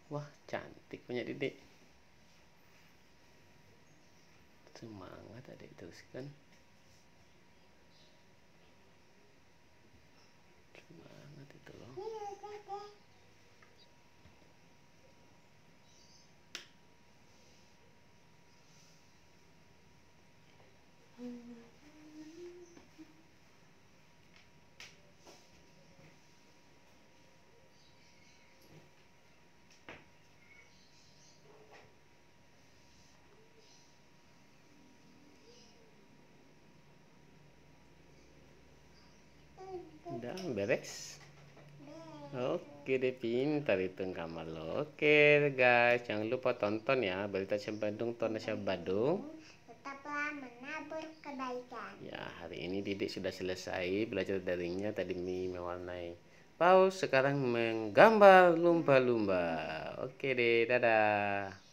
Wah, cantik punya Dedek. Semangat Adik teruskan. Semangat itu loh. Udah beres. Oke deh, pintar itu kamar lo. Oke guys, jangan lupa tonton ya Berita Siap Badung, Torna Siap Badung. Tetaplah menabur kebaikan. Ya, hari ini Didik sudah selesai belajar daringnya. Tadi mewarnai paus, sekarang menggambar lumba-lumba. Oke deh, dadah.